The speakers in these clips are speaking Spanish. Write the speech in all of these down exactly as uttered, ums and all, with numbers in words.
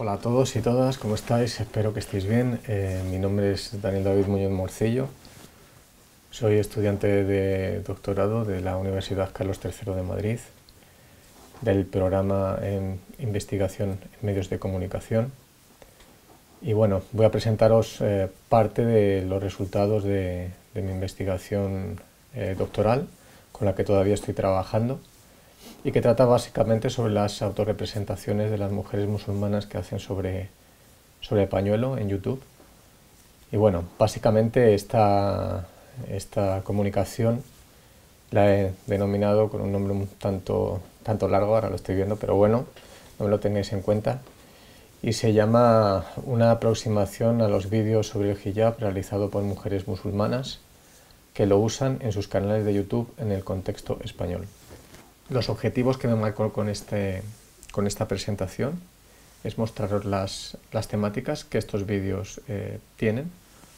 Hola a todos y todas, ¿cómo estáis? Espero que estéis bien. Eh, mi nombre es Daniel David Muñoz Morcillo. Soy estudiante de doctorado de la Universidad Carlos tercero de Madrid, del programa en investigación en medios de comunicación. Y bueno, voy a presentaros eh, parte de los resultados de, de mi investigación eh, doctoral, con la que todavía estoy trabajando, y que trata básicamente sobre las autorrepresentaciones de las mujeres musulmanas que hacen sobre, sobre pañuelo en YouTube. Y bueno, básicamente esta, esta comunicación la he denominado con un nombre un tanto, tanto largo, ahora lo estoy viendo, pero bueno, no me lo tengáis en cuenta, y se llama Una aproximación a los vídeos sobre el hijab realizado por mujeres musulmanas que lo usan en sus canales de YouTube en el contexto español. Los objetivos que me marco con, este, con esta presentación es mostraros las, las temáticas que estos vídeos eh, tienen,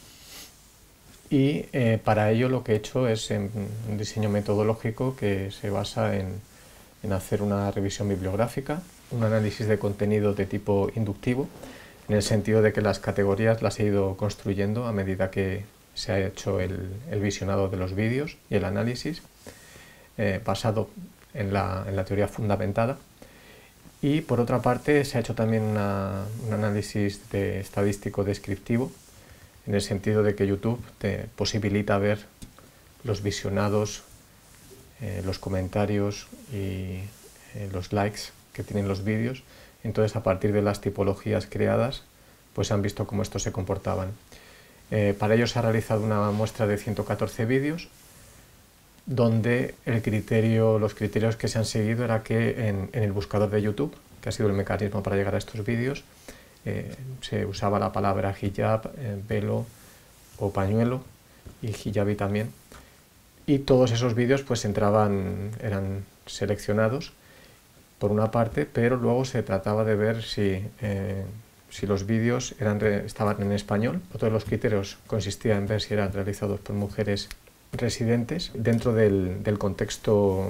y eh, para ello lo que he hecho es en un diseño metodológico que se basa en, en hacer una revisión bibliográfica, un análisis de contenido de tipo inductivo, en el sentido de que las categorías las he ido construyendo a medida que se ha hecho el, el visionado de los vídeos y el análisis, eh, basado en la, en la teoría fundamentada. Y por otra parte se ha hecho también una, un análisis de estadístico descriptivo, en el sentido de que YouTube te posibilita ver los visionados, eh, los comentarios y eh, los likes que tienen los vídeos. Entonces, a partir de las tipologías creadas, pues han visto cómo estos se comportaban. Eh, para ello se ha realizado una muestra de ciento catorce vídeos, donde el criterio, los criterios que se han seguido era que en, en el buscador de YouTube, que ha sido el mecanismo para llegar a estos vídeos, eh, se usaba la palabra hijab, eh, velo o pañuelo, y hijabi también, y todos esos vídeos pues entraban, eran seleccionados por una parte, pero luego se trataba de ver si, eh, si los vídeos eran, estaban en español. Otro de los criterios consistía en ver si eran realizados por mujeres residentes dentro del, del contexto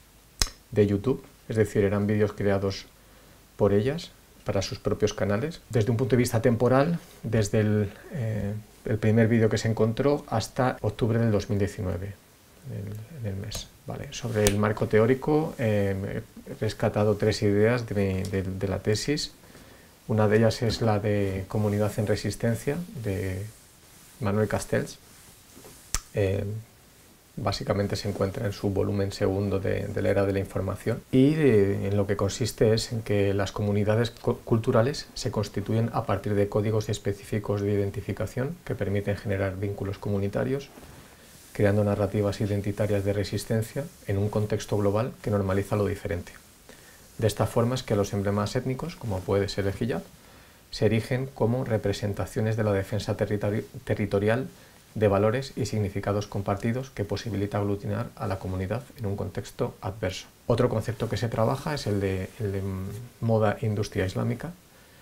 de YouTube, es decir, eran vídeos creados por ellas para sus propios canales. Desde un punto de vista temporal, desde el, eh, el primer vídeo que se encontró hasta octubre del dos mil diecinueve, en el, el mes. Vale. Sobre el marco teórico, eh, he rescatado tres ideas de, de, de la tesis. Una de ellas es la de Comunidad en Resistencia, de Manuel Castells. Eh, básicamente se encuentra en su volumen segundo de, de la era de la información, y de, en lo que consiste es en que las comunidades culturales se constituyen a partir de códigos específicos de identificación que permiten generar vínculos comunitarios, creando narrativas identitarias de resistencia en un contexto global que normaliza lo diferente. De esta forma es que los emblemas étnicos, como puede ser el hijab, se erigen como representaciones de la defensa territori territorial de valores y significados compartidos que posibilita aglutinar a la comunidad en un contexto adverso. Otro concepto que se trabaja es el de, el de moda e industria islámica,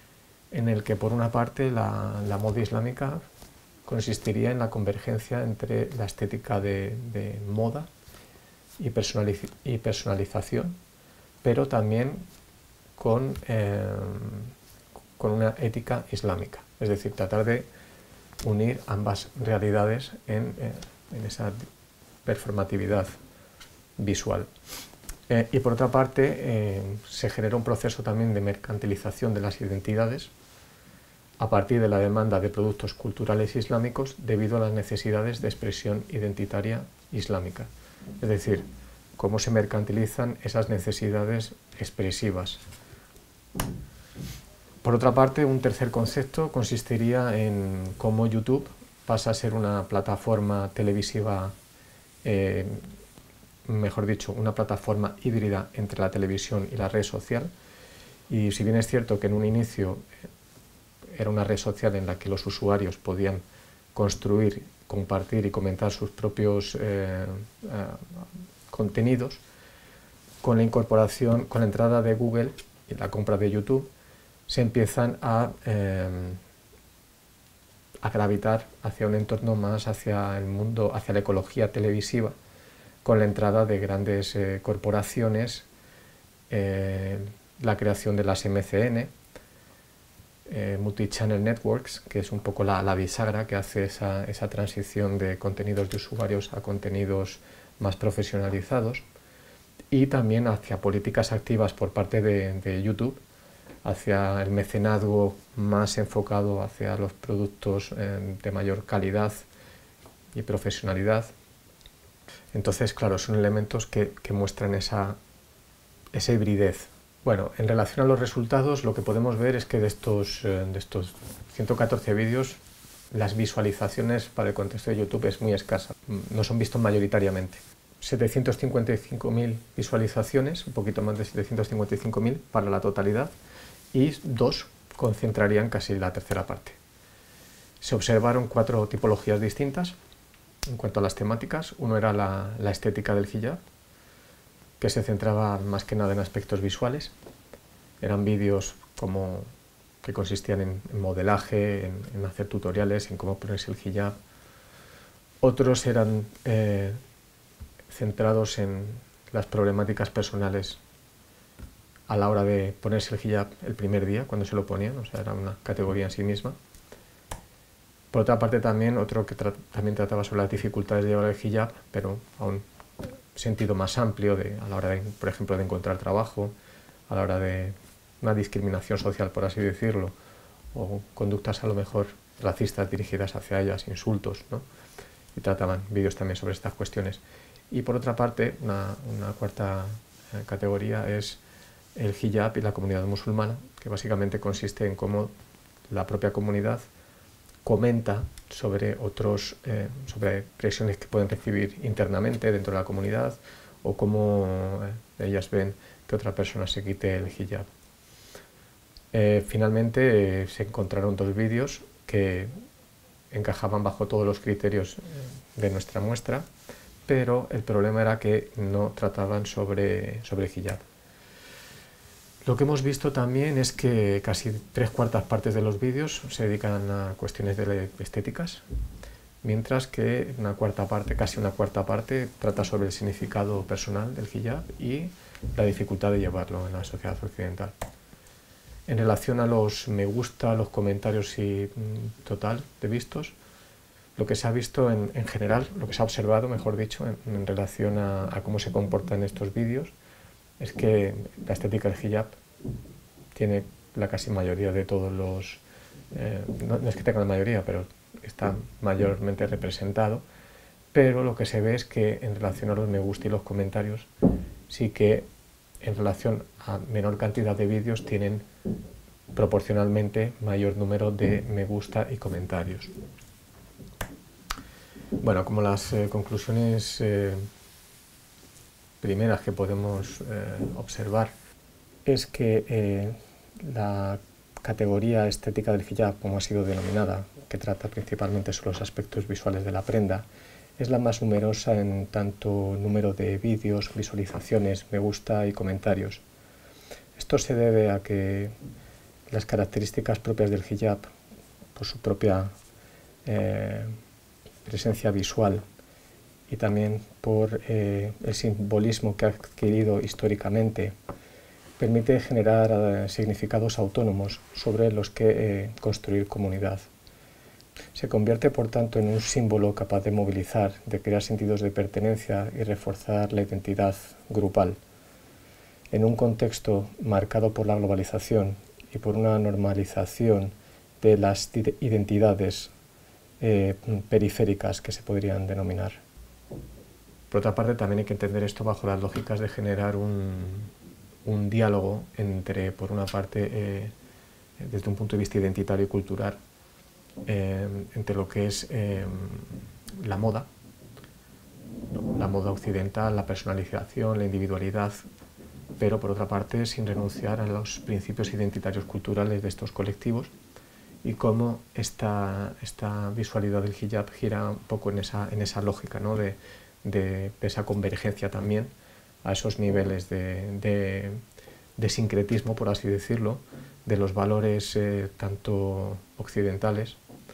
en el que por una parte la, la moda islámica consistiría en la convergencia entre la estética de, de moda y, personaliz y personalización, pero también con, eh, con una ética islámica, es decir, tratar de unir ambas realidades en, eh, en esa performatividad visual. Eh, y por otra parte, eh, se genera un proceso también de mercantilización de las identidades a partir de la demanda de productos culturales islámicos debido a las necesidades de expresión identitaria islámica. Es decir, cómo se mercantilizan esas necesidades expresivas. Por otra parte, un tercer concepto consistiría en cómo YouTube pasa a ser una plataforma televisiva, eh, mejor dicho, una plataforma híbrida entre la televisión y la red social. Y si bien es cierto que en un inicio era una red social en la que los usuarios podían construir, compartir y comentar sus propios eh, eh, contenidos, con la incorporación, con la entrada de Google y la compra de YouTube, se empiezan a, eh, a gravitar hacia un entorno más hacia el mundo, hacia la ecología televisiva, con la entrada de grandes eh, corporaciones, eh, la creación de las M C N, eh, multi-channel networks, que es un poco la, la bisagra que hace esa, esa transición de contenidos de usuarios a contenidos más profesionalizados, y también hacia políticas activas por parte de, de YouTube, hacia el mecenazgo más enfocado hacia los productos eh, de mayor calidad y profesionalidad. Entonces, claro, son elementos que, que muestran esa, esa hibridez. Bueno, en relación a los resultados, lo que podemos ver es que de estos, eh, de estos ciento catorce vídeos, las visualizaciones para el contexto de YouTube es muy escasa, no son vistos mayoritariamente. setecientas cincuenta y cinco mil visualizaciones, un poquito más de setecientas cincuenta y cinco mil para la totalidad, y dos concentrarían casi la tercera parte. Se observaron cuatro tipologías distintas en cuanto a las temáticas. Uno era la, la estética del hijab, que se centraba más que nada en aspectos visuales. Eran vídeos como que consistían en, en modelaje, en, en hacer tutoriales, en cómo ponerse el hijab. Otros eran eh, centrados en las problemáticas personales a la hora de ponerse el hijab el primer día, cuando se lo ponían, o sea, era una categoría en sí misma. Por otra parte, también otro que tra también trataba sobre las dificultades de llevar el hijab, pero a un sentido más amplio, de, a la hora, de, por ejemplo, de encontrar trabajo, a la hora de una discriminación social, por así decirlo, o conductas a lo mejor racistas dirigidas hacia ellas, insultos, ¿no? Y trataban vídeos también sobre estas cuestiones. Y por otra parte, una, una cuarta eh, categoría es el hijab y la comunidad musulmana, que básicamente consiste en cómo la propia comunidad comenta sobre otros, eh, sobre presiones que pueden recibir internamente dentro de la comunidad, o cómo eh, ellas ven que otra persona se quite el hijab. Eh, finalmente eh, se encontraron dos vídeos que encajaban bajo todos los criterios eh, de nuestra muestra, pero el problema era que no trataban sobre, sobre el hijab. Lo que hemos visto también es que casi tres cuartas partes de los vídeos se dedican a cuestiones de estéticas, mientras que una cuarta parte, casi una cuarta parte, trata sobre el significado personal del hijab y la dificultad de llevarlo en la sociedad occidental. En relación a los me gusta, los comentarios y mm, total de vistos, lo que se ha visto en, en general, lo que se ha observado, mejor dicho, en, en relación a, a cómo se comportan estos vídeos, es que la estética del hijab tiene la casi mayoría de todos los... Eh, no, no es que tenga la mayoría, pero está mayormente representado, pero lo que se ve es que en relación a los me gusta y los comentarios, sí que en relación a menor cantidad de vídeos tienen proporcionalmente mayor número de me gusta y comentarios. Bueno, como las eh, conclusiones eh, primeras que podemos eh, observar es que eh, la categoría estética del hijab, como ha sido denominada, que trata principalmente sobre los aspectos visuales de la prenda, es la más numerosa en tanto número de vídeos, visualizaciones, me gusta y comentarios. Esto se debe a que las características propias del hijab, por su propia eh, presencia visual y también por eh, el simbolismo que ha adquirido históricamente, permite generar eh, significados autónomos sobre los que eh, construir comunidad. Se convierte, por tanto, en un símbolo capaz de movilizar, de crear sentidos de pertenencia y reforzar la identidad grupal. En un contexto marcado por la globalización y por una normalización de las identidades eh, periféricas que se podrían denominar. Por otra parte, también hay que entender esto bajo las lógicas de generar un, un diálogo entre, por una parte, eh, desde un punto de vista identitario y cultural, eh, entre lo que es eh, la moda, ¿no? La moda occidental, la personalización, la individualidad, pero por otra parte sin renunciar a los principios identitarios culturales de estos colectivos, y cómo esta, esta visualidad del hijab gira un poco en esa, en esa lógica, ¿no? de, de, de esa convergencia también a esos niveles de, de, de sincretismo, por así decirlo, de los valores eh, tanto occidentales,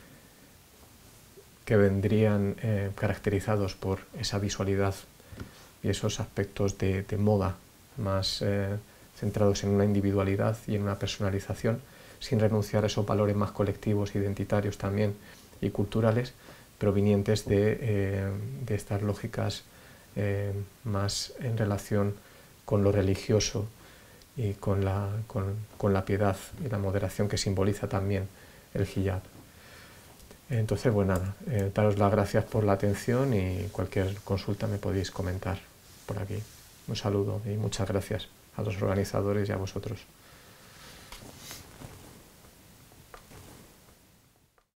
que vendrían eh, caracterizados por esa visualidad y esos aspectos de, de moda más eh, centrados en una individualidad y en una personalización, sin renunciar a esos valores más colectivos, identitarios también y culturales, provenientes de, eh, de estas lógicas eh, más en relación con lo religioso y con la, con, con la piedad y la moderación que simboliza también el hijab. Entonces, bueno, nada, eh, daros las gracias por la atención y cualquier consulta me podéis comentar por aquí. Un saludo y muchas gracias a los organizadores y a vosotros.